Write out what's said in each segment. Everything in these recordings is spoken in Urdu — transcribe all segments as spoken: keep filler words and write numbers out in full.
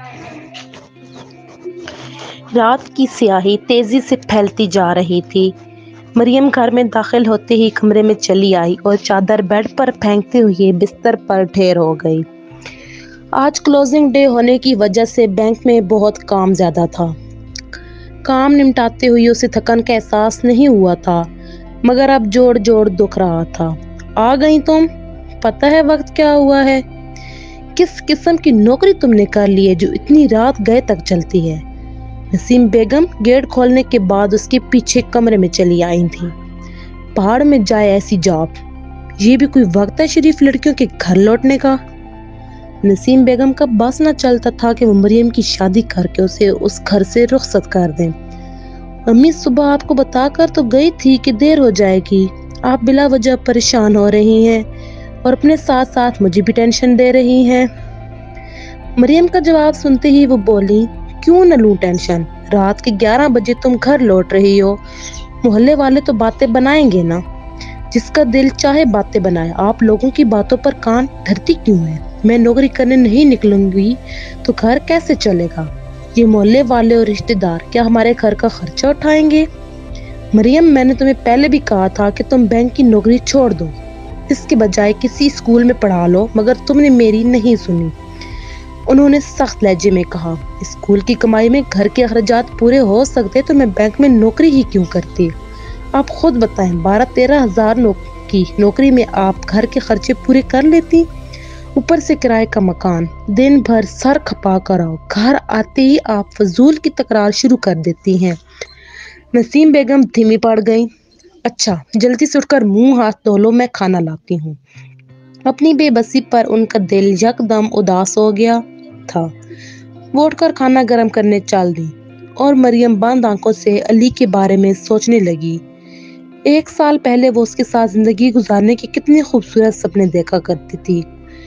رات کی سیاہی تیزی سے پھیلتی جا رہی تھی۔ مریم گھر میں داخل ہوتے ہی کمرے میں چلی آئی اور چادر بیڈ پر پھینکتے ہوئے بستر پر ڈھیر ہو گئی۔ آج کلوزنگ ڈے ہونے کی وجہ سے بینک میں بہت کام زیادہ تھا۔ کام نمٹاتے ہوئے اسے تھکن کا احساس نہیں ہوا تھا، مگر اب جوڑ جوڑ دکھ رہا تھا۔ آ گئی تم؟ پتہ ہے وقت کیا ہوا ہے؟ کس قسم کی نوکری تم نے کر لی ہے جو اتنی رات گئے تک چلتی ہے؟ نسیم بیگم گیٹ کھولنے کے بعد اس کے پیچھے کمرے میں چلی آئی تھی۔ پہاڑ میں جائے ایسی جاب، یہ بھی کوئی وقت ہے شریف لڑکیوں کے گھر لوٹنے کا؟ نسیم بیگم کا بس نہ چلتا تھا کہ وہ مریم کی شادی کر کے اسے اس گھر سے رخصت کر دیں۔ امی صبح آپ کو بتا کر تو گئی تھی کہ دیر ہو جائے گی، آپ بلا وجہ پریشان ہو رہی ہیں اور اپنے ساتھ ساتھ مجھے بھی ٹینشن دے رہی ہیں۔ مریم کا جواب سنتے ہی وہ بولی، کیوں نہ لوں ٹینشن؟ رات کے گیارہ بجے تم گھر لوٹ رہی ہو، محلے والے تو باتیں بنائیں گے نا۔ جس کا دل چاہے باتیں بنائے، آپ لوگوں کی باتوں پر کان دھرتی کیوں ہے؟ میں نوکری کرنے نہیں نکلوں گی تو گھر کیسے چلے گا؟ یہ محلے والے اور رشتہ دار کیا ہمارے گھر کا خرچہ اٹھائیں گے؟ مریم، میں نے تمہیں پہلے بھی کہا تھا کہ تم بینک کی نوکری چھوڑ دو، اس کے بجائے کسی اسکول میں پڑھا لو، مگر تم نے میری نہیں سنی۔ انہوں نے سخت لہجے میں کہا، اسکول کی کمائی میں گھر کے اخراجات پورے ہو سکتے تو میں بینک میں نوکری ہی کیوں کرتی؟ آپ خود بتائیں، بارہ تیرہ ہزار کی نوکری میں آپ گھر کے خرچے پورے کر لیتی؟ اوپر سے کرائے کا مکان، دن بھر سر کھپا کر آؤ، گھر آتے ہی آپ فضول کی تکرار شروع کر دیتی ہیں۔ نسیم بیگم دھیمی پڑ گئی۔ اچھا، جلدی سے اٹھ کر منہ ہاتھ دھو لو، میں کھانا لاتی ہوں۔ اپنی بے بسی پر ان کا دل یکدم اداس ہو گیا تھا۔ وہ اٹھ کر کھانا گرم کرنے چل دی اور مریم بند آنکھوں سے علی کے بارے میں سوچنے لگی۔ ایک سال پہلے وہ اس کے ساتھ زندگی گزارنے کے کتنے خوبصورت سپنے دیکھا کرتی تھی۔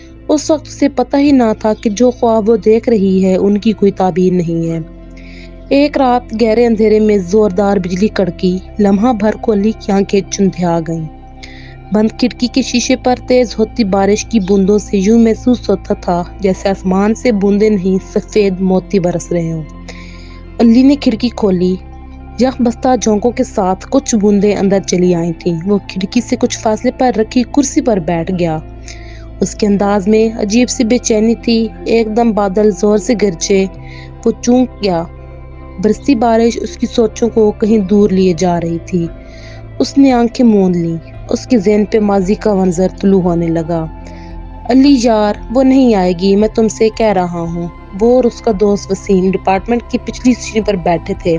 اس وقت اسے پتہ ہی نہ تھا کہ جو خواب وہ دیکھ رہی ہے ان کی کوئی تعبیر نہیں ہے۔ ایک رات گہرے اندھیرے میں زوردار بجلی کڑکی، لمحہ بھر کو علی کی آنکھیں چندھیا گئیں۔ بند کھڑکی کے شیشے پر تیز ہوتی بارش کی بوندوں سے یوں محسوس ہوتا تھا جیسے آسمان سے بوندیں نہیں سفید موتی برس رہے ہوں۔ علی نے کھڑکی کھولی، یک بستہ جھونکوں کے ساتھ کچھ بوندیں اندر چلی آئی تھیں۔ وہ کھڑکی سے کچھ فاصلے پر رکھی کرسی پر بیٹھ گیا۔ اس کے انداز میں عجیب سی بے چینی تھی۔ ایک دم بادل زور سے گرجے، وہ چونک گیا۔ برستی بارش اس کی سوچوں کو کہیں دور لیے جا رہی تھی۔ اس نے آنکھیں موند لیں، اس کے ذہن پہ ماضی کا منظر طلوع ہونے لگا۔ علی یار، وہ نہیں آئے گی، میں تم سے کہہ رہا ہوں۔ وہ اور اس کا دوست وسیم ڈپارٹمنٹ کی پچھلی سیڑھی پر بیٹھے تھے۔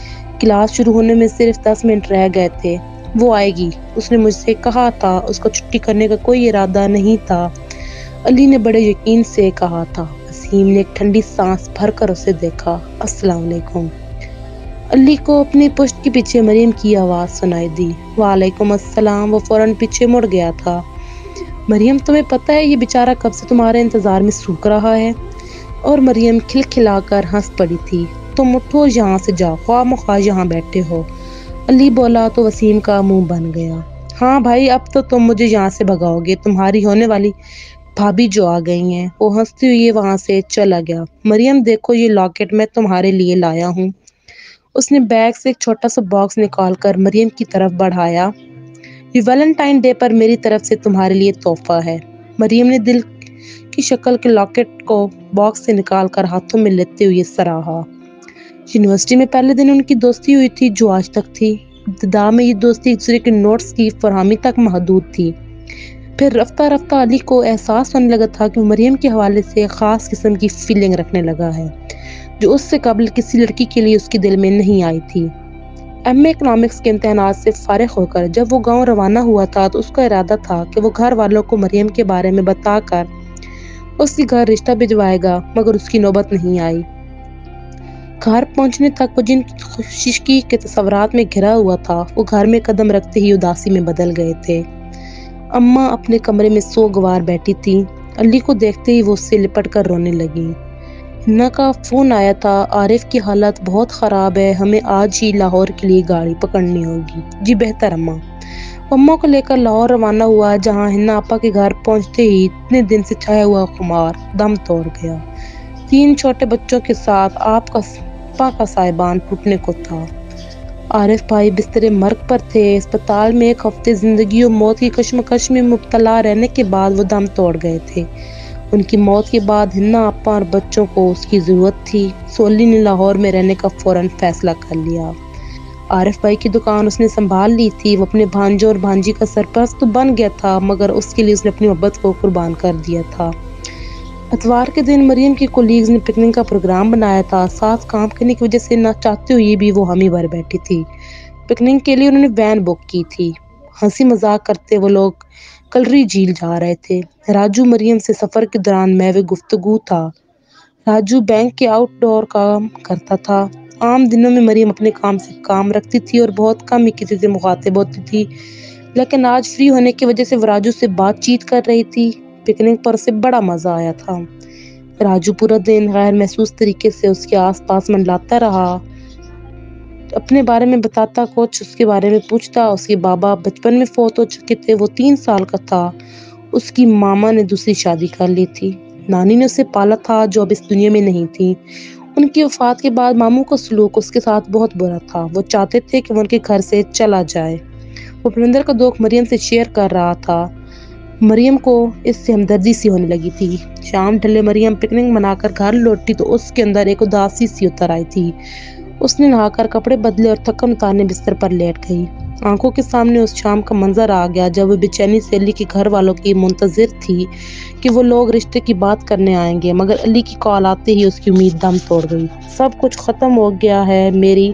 کلاس شروع ہونے میں صرف دس منٹ رہ گئے تھے۔ وہ آئے گی، اس نے مجھ سے کہا تھا، اس کا چھٹی کرنے کا کوئی ارادہ نہیں تھا، علی نے بڑے یقین سے کہا تھا۔ وسیم نے ایک ٹھنڈی سانس بھر کر اسے دیکھا۔ السلام علیکم۔ علی کو اپنی پشت کے پیچھے مریم کی آواز سنائی دی۔ وعلیکم السلام۔ وہ فوراً پیچھے مڑ گیا تھا۔ مریم، تمہیں پتہ ہے یہ بیچارہ کب سے تمہارے انتظار میں سوکھ رہا ہے؟ اور مریم کھلکھلا کر ہنس پڑی تھی۔ تم اٹھو، یہاں سے جاؤ، خواہ مخواہ یہاں بیٹھے ہو۔ علی بولا تو وسیم کا منہ بن گیا۔ ہاں بھائی، اب تو تم مجھے یہاں سے بھگاؤ گے، تمہاری ہونے والی بھابھی جو آ گئی ہیں۔ وہ ہنستی ہوئی وہاں سے چلا گیا۔ مریم دیکھو، یہ لاکٹ میں تمہارے لیے لایا ہوں۔ اس نے بیگ سے ایک چھوٹا سا باکس نکال کر مریم کی طرف بڑھایا۔ یہ ویلنٹائن ڈے پر میری طرف سے تمہارے لیے تحفہ ہے۔ مریم نے دل کی شکل کے لاکٹ کو باکس سے نکال کر ہاتھوں میں لیتے ہوئے سراہا۔ یونیورسٹی میں پہلے دن ان کی دوستی ہوئی تھی جو آج تک تھی۔ ابتدا میں یہ دوستی ایک دوسرے کے نوٹس کی فراہمی تک محدود تھی۔ پھر رفتہ رفتہ علی کو احساس ہونے لگا تھا کہ مریم کے حوالے سے ایک خاص قسم کی فیلنگ رکھنے لگا ہے جو اس سے قبل کسی لڑکی کے لیے اس کے دل میں نہیں آئی تھی۔ ایم اے اکنامکس کے امتحانات سے فارغ ہو کر جب وہ گاؤں روانہ ہوا تھا تو اس کا ارادہ تھا کہ وہ گھر والوں کو مریم کے بارے میں بتا کر اس کے گھر رشتہ بھجوائے گا، مگر اس کی نوبت نہیں آئی۔ گھر پہنچنے تک وہ جن خوشی کے تصورات میں گھرا ہوا تھا وہ گھر میں قدم رکھتے ہی اداسی میں بدل گئے تھے۔ اماں اپنے کمرے میں سو گوار بیٹھی تھی۔ علی کو دیکھتے ہی وہ اس سے لپٹ کر رونے لگی۔ ہنا کا فون آیا تھا، عارف کی حالت بہت خراب ہے، ہمیں آج ہی لاہور کے لیے گاڑی پکڑنی ہوگی۔ جی بہتر اماں۔ اماں کو لے کر لاہور روانہ ہوا، جہاں ہنا آپا کے گھر پہنچتے ہی اتنے دن سے چھایا ہوا خمار دم توڑ گیا۔ تین چھوٹے بچوں کے ساتھ آپ کا پا کا سائبان ٹوٹنے کو تھا۔ عارف بھائی بستر مرگ پر تھے۔ اسپتال میں ایک ہفتے زندگی و موت کی کشمکش میں مبتلا رہنے کے بعد وہ دم توڑ گئے تھے۔ ان کی موت کے بعد ہنا آپا اور بچوں کو اس کی ضرورت تھی۔ سولی نے لاہور میں رہنے کا فوراً فیصلہ کر لیا۔ عارف بھائی کی دکان اس نے سنبھال لی تھی۔ وہ اپنے بھانجوں اور بھانجی کا سرپرست تو بن گیا تھا، مگر اس کے لیے اس نے اپنی محبت کو قربان کر دیا تھا۔ اتوار کے دن مریم کی کولیگز نے پکنک کا پروگرام بنایا تھا۔ ساتھ کام کرنے کی وجہ سے نہ چاہتے ہوئے بھی وہ ہمیں بھر بیٹھی تھی۔ پکنک کے لیے انہوں نے وین بک کی تھی۔ ہنسی مذاق کرتے وہ لوگ کلری جھیل جا رہے تھے۔ راجو مریم سے سفر کے دوران محو گفتگو تھا۔ راجو بینک کے آؤٹ ڈور کام کرتا تھا۔ عام دنوں میں مریم اپنے کام سے کام رکھتی تھی اور بہت کم ہی کسی سے مخاطب ہوتی تھی، لیکن آج فری ہونے کی وجہ سے وہ راجو سے بات چیت کر رہی تھی۔ پکنک پر اسے بڑا مزہ آیا تھا۔ راجو پورا دن غیر محسوس طریقے سے اس کے آس پاس منڈلاتا رہا، اپنے بارے میں بتاتا کچھ، اس کے بارے میں پوچھتا۔ اس کے بابا بچپن میں فوت ہو چکے تھے، وہ تین سال کا تھا۔ اس کی ماما نے دوسری شادی کر لی تھی۔ نانی نے اسے پالا تھا جو اب اس دنیا میں نہیں تھی۔ ان کی وفات کے بعد ماموں کا سلوک اس کے ساتھ بہت برا تھا۔ وہ چاہتے تھے کہ وہ ان کے گھر سے چلا جائے۔ وہ پرندر کا دکھ مریم سے شیئر کر رہا تھا۔ مریم کو اس سے ہمدردی سی ہونے لگی تھی۔ شام ڈھلے مریم پکنک منا کر گھر لوٹی تو اس کے اندر ایک اداسی سی اتر آئی تھی۔ اس نے نہا کر کپڑے بدلے اور تھکن اتارنے بستر پر لیٹ گئی۔ آنکھوں کے سامنے اس شام کا منظر آ گیا جب وہ بے چینی سے علی کے گھر والوں کی منتظر تھی کہ وہ لوگ رشتے کی بات کرنے آئیں گے، مگر علی کی کال آتے ہی اس کی امید دم توڑ گئی۔ سب کچھ ختم ہو گیا ہے میری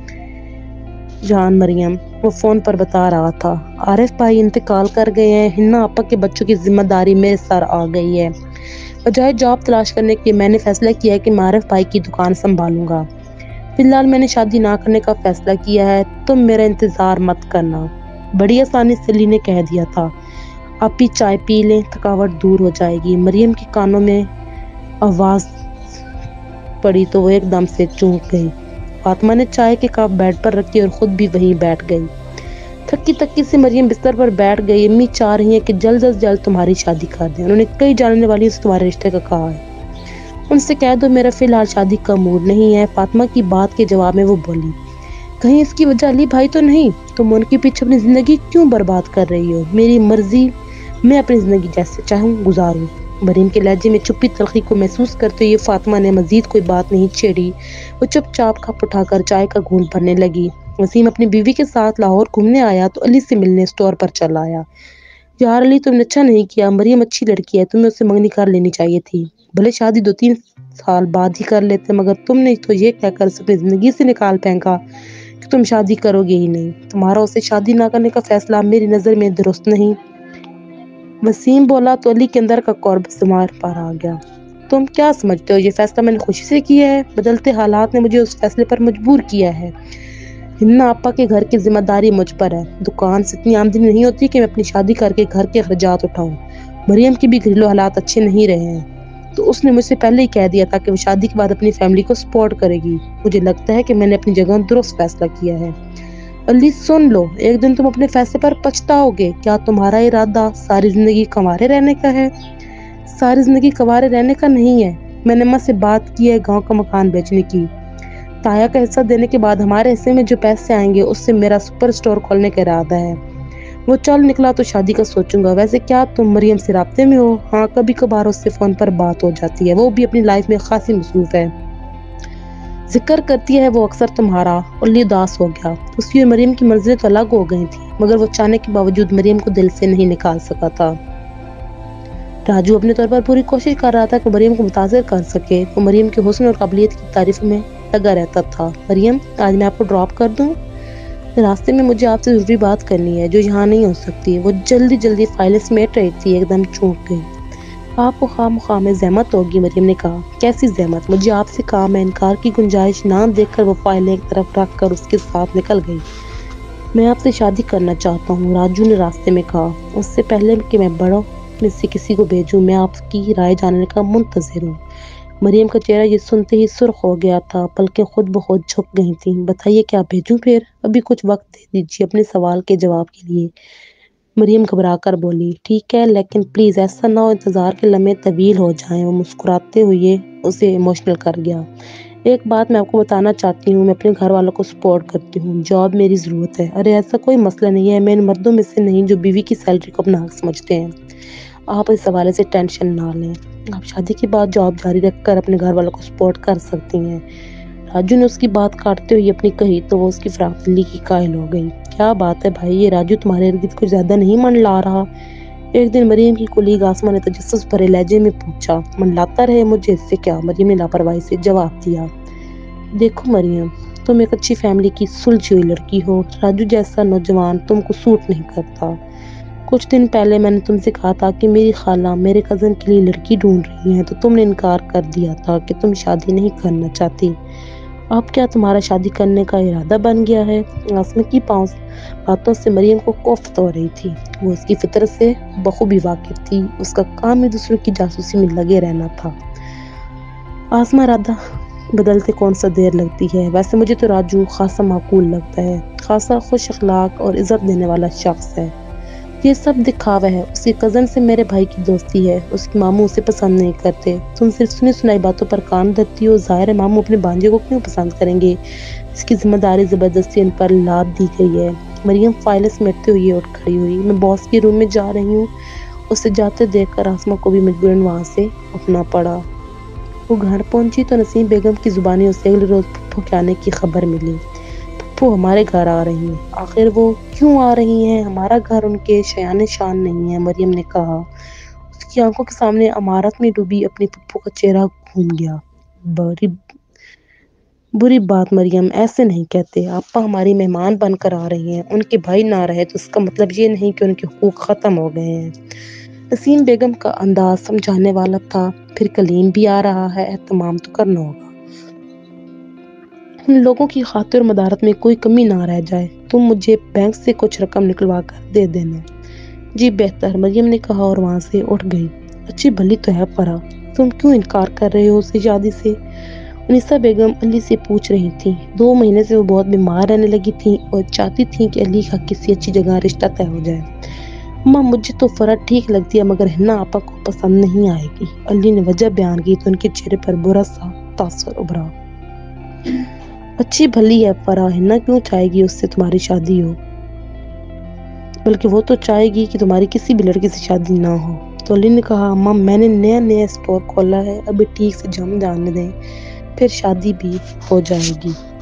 جان مریم، وہ فون پر بتا رہا تھا۔ عارف بھائی انتقال کر گئے ہیں۔ ہنا آپا کے بچوں کی ذمہ داری میرے سر آ گئی ہے۔ بجائے جاب تلاش کرنے کے میں نے فیصلہ کیا ہے کہ میں عارف بھائی کی دکان سنبھالوں گا۔ فی الحال میں نے شادی نہ کرنے کا فیصلہ کیا ہے، تم میرا انتظار مت کرنا، بڑی آسانی سے علی نے کہہ دیا تھا۔ آپ بھی چائے پی لیں، تھکاوٹ دور ہو جائے گی۔ مریم کے کانوں میں آواز پڑی تو وہ ایک دم سے چونک گئی۔ فاطمہ نے چائے کے کپ بیڈ پر رکھی اور خود بھی وہیں بیٹھ گئی۔ تھکی تھکی سے مریم بستر پر بیٹھ گئی۔ امی چاہ رہی ہیں کہ جلد از جلد تمہاری شادی کر دیں۔ انہوں نے کئی جاننے والی سے تمہارے رشتے کا کہا ہے، ان سے کہہ دو میرا فی الحال شادی کا موڈ نہیں ہے۔ فاطمہ کی بات کے جواب میں وہ بولی، کہیں اس کی وجہ علی بھائی تو نہیں؟ تم ان کے پیچھے اپنی زندگی کیوں برباد کر رہی ہو؟ میری مرضی، میں اپنی زندگی جیسے چاہوں گزاروں۔ مریم کے لہجے میں چھپی تلخی کو محسوس کرتے ہوئے فاطمہ نے مزید کوئی بات نہیں چھیڑی۔ وہ چپ چاپ کپ اٹھا کر چائے کا گھونٹ بھرنے لگی۔ وسیم اپنی بیوی کے ساتھ لاہور گھومنے آیا تو علی سے ملنے اسٹور پر چلا آیا۔ یار علی، تم نے اچھا نہیں کیا، مریم اچھی لڑکی ہے، تمہیں اس سے منگنی کر لینی چاہیے تھی، بھلے شادی دو تین سال بعد ہی کر لیتے، مگر تم نے تو یہ کہہ کر اپنی زندگی سے نکال پھینکا کہ تم شادی کرو گے ہی نہیں۔ تمہارا اسے شادی نہ کرنے کا فیصلہ میری نظر میں درست نہیں۔ وسیم بولا تو علی کے اندر کا قرب سمار پر آ گیا۔ تم کیا سمجھتے ہو یہ فیصلہ میں نے خوشی سے کیا ہے؟ بدلتے حالات نے مجھے اس فیصلے پر مجبور کیا ہے۔ ہنا آپا کے گھر کی ذمہ داری مجھ پر ہے۔ دکان سے اتنی آمدنی نہیں ہوتی کہ میں اپنی شادی کر کے گھر کے اخراجات اٹھاؤں۔ مریم کی بھی گھریلو حالات اچھے نہیں رہے ہیں، تو اس نے مجھ سے پہلے ہی کہہ دیا تھا کہ وہ شادی کے بعد اپنی فیملی کو سپورٹ کرے گی۔ مجھے لگتا ہے کہ میں نے اپنی جگہ درست فیصلہ کیا ہے۔ علی سن لو، ایک دن تم اپنے فیصلے پر پچھتاؤ گے۔ کیا تمہارا ارادہ ساری زندگی کنوارے رہنے کا ہے؟ ساری زندگی کنوارے رہنے کا نہیں ہے۔ میں نے ماں سے بات کی ہے گاؤں کا مکان بیچنے کی۔ تایا کا حصہ دینے کے بعد ہمارے حصے میں جو پیسے آئیں گے اس سے میرا سپر اسٹور کھولنے کا ارادہ ہے۔ وہ چل نکلا تو شادی کا سوچوں گا۔ ویسے کیا تم مریم سے رابطے میں ہو؟ ہاں، کبھی کبھار اس سے فون پر بات ہو جاتی ہے، وہ بھی اپنی لائف میں خاصی مصروف ہے۔ ذکر کرتی ہے وہ اکثر تمہارا۔ علی اداس ہو گیا۔ اس کی اور مریم کی منزلیں تو الگ ہو گئی تھیں، مگر وہ چاہنے کے باوجود مریم کو دل سے نہیں نکال سکا تھا۔ راجو اپنے طور پر پوری کوشش کر رہا تھا کہ مریم کو متاثر کر سکے۔ وہ مریم کے حسن اور قابلیت کی تعریف میں لگا رہتا تھا۔ مریم، آج میں آپ کو ڈراپ کر دوں؟ راستے میں مجھے آپ سے ضروری بات کرنی ہے جو یہاں نہیں ہو سکتی۔ وہ جلدی جلدی فائلیں سمیٹ رہی تھی، ایک دم چونک گئی۔ آپ کو خواہ مخواہ میں زحمت ہوگی، مریم نے کہا۔ کیسی زحمت؟ مجھے آپ سے کام ہے۔ انکار کی گنجائش نہ دیکھ کر وہ فائلیں ایک طرف رکھ کر اس کے ساتھ نکل گئی۔ میں آپ سے شادی کرنا چاہتا ہوں، راجو نے راستے میں کہا۔ اس سے پہلے کہ میں بڑوں میں سے کسی کو بھیجوں، میں آپ کی رائے جاننے کا منتظر ہوں۔ مریم کا چہرہ یہ سنتے ہی سرخ ہو گیا تھا، پلکیں خود بخود جھک گئی تھیں۔ بتائیے کیا بھیجوں پھر؟ ابھی کچھ وقت دے دیجیے اپنے سوال کے جواب کے لیے۔ مریم گھبرا کر بولی، ٹھیک ہے لیکن پلیز ایسا نہ ہو انتظار کے لمحے طویل ہو جائیں۔ وہ مسکراتے ہوئے اسے ایموشنل کر گیا۔ ایک بات میں آپ کو بتانا چاہتی ہوں، میں اپنے گھر والوں کو سپورٹ کرتی ہوں، جاب میری ضرورت ہے۔ ارے ایسا کوئی مسئلہ نہیں ہے، میں ان مردوں میں سے نہیں جو بیوی کی سیلری کو اپنا حق سمجھتے ہیں۔ آپ اس حوالے سے ٹینشن نہ لیں، آپ شادی کے بعد جاب جاری رکھ کر اپنے گھر والوں کو سپورٹ کر سکتی ہیں۔ راجو نے اس کی بات کاٹتے ہوئے اپنی کہی تو وہ اس کی فراق دلی کی قائل ہو گئی۔ کیا بات ہے بھائی، یہ راجو تمہارے ارد گرد کچھ زیادہ نہیں من لا رہا؟ ایک دن مریم کی کلیگ آسمہ نے تجسس بھرے لہجے میں پوچھا۔ من لاتا رہے، مجھے اس سے کیا؟ مریم نے لاپرواہی سے جواب دیا۔ دیکھو مریم، تم ایک اچھی فیملی کی سلجھی ہوئی لڑکی ہو، راجو جیسا نوجوان تم کو سوٹ نہیں کرتا۔ کچھ دن پہلے میں نے تم سے کہا تھا کہ میری خالہ میرے کزن کے لیے لڑکی ڈھونڈ رہی ہیں تو تم نے انکار کر دیا تھا کہ تم شادی نہیں کرنا چاہتی۔ اب کیا تمہارا شادی کرنے کا ارادہ بن گیا ہے؟ آسمہ کی پاؤں باتوں سے مریم کو کوفت ہو رہی تھی۔ وہ اس کی فطرت سے بخوبی واقف تھی، اس کا کام ہی دوسروں کی جاسوسی میں لگے رہنا تھا۔ آسمہ ارادہ بدلتے کون سا دیر لگتی ہے؟ ویسے مجھے تو راجو خاصا معقول لگتا ہے، خاصا خوش اخلاق اور عزت دینے والا شخص ہے۔ یہ سب دکھاوا ہے، اس کی کزن سے میرے بھائی کی دوستی ہے، اس کے ماموں اسے پسند نہیں کرتے۔ تم صرف سنی سنائی باتوں پر کان دھرتی ہو، ظاہر ہے ماموں اپنے بھانجے کو کیوں پسند کریں گے؟ اس کی ذمہ داری زبردستی ان پر لاد دی گئی ہے۔ مریم فائلیں سمیٹتے ہوئے اٹھ کھڑی ہوئی۔ میں باس کے روم میں جا رہی ہوں۔ اسے جاتے دیکھ کر آسمہ کو بھی مجبوراً وہاں سے اٹھنا پڑا۔ وہ گھر پہنچی تو نسیم بیگم کی زبانی اسے اگلے روز پھپھو کے آنے کی خبر ملی۔ پھپھو ہمارے گھر آ رہی ہیں۔ آخر وہ کیوں آ رہی ہیں؟ ہمارا گھر ان کے شایان شان نہیں ہے، مریم نے کہا۔ اس کی آنکھوں کے سامنے عمارت میں ڈوبی اپنی پھپھو کا چہرہ گھوم گیا۔ بری بری بات مریم، ایسے نہیں کہتے۔ آپا ہماری مہمان بن کر آ رہی ہیں، ان کے بھائی نہ رہے تو اس کا مطلب یہ نہیں کہ ان کے حقوق ختم ہو گئے ہیں۔ نسیم بیگم کا انداز سمجھانے والا تھا، پھر کلیم بھی آ رہا ہے، اہتمام تو کرنا ہوگا۔ ان لوگوں کی خاطر مدارت میں کوئی کمی نہ رہ جائے۔ تم مجھے بینک سے کچھ رقم نکلوا کر دے دینا۔ جی بہتر، مریم نے کہا اور وہاں سے اٹھ گئی۔ اچھی بھلی تو ہے فرح، تم کیوں انکار کر رہے ہو اسے شادی سے؟ انیسہ بیگم علی سے پوچھ رہی تھی۔ دو مہینے سے وہ بہت بیمار رہنے لگی تھیں اور چاہتی تھیں کہ علی کا کسی اچھی جگہ رشتہ طے ہو جائے۔ اماں مجھے تو فرح ٹھیک لگتی ہے مگر ہنا آپا کو پسند نہیں آئے گی۔ علی نے وجہ بیان کی تو ان کے چہرے پر برا سا تاثر ابھرا۔ اچھی بھلی ہے فرح، ہنا کیوں چاہے گی اس سے تمہاری شادی ہو؟ بلکہ وہ تو چاہے گی کہ تمہاری کسی بھی لڑکی سے شادی نہ ہو۔ تو علی نے کہا، اماں میں نے نیا نیا اسٹور کھولا ہے، ابھی ٹھیک سے جم جانے دیں، پھر شادی بھی ہو جائے گی۔